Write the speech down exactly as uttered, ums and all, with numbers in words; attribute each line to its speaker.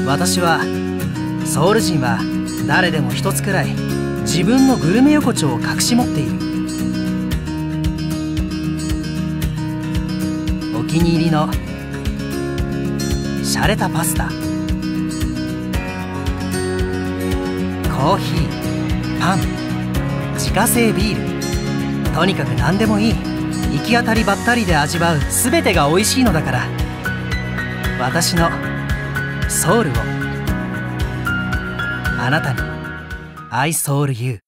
Speaker 1: 私はソウル人は誰でも一つくらい自分のグルメ横丁を隠し持っている。お気に入りの洒落たパスタ、コーヒー、パン、自家製ビール、とにかく何でもいい。行き当たりばったりで味わう全てが美味しいのだから、私のソウルをあなたに。I soul you。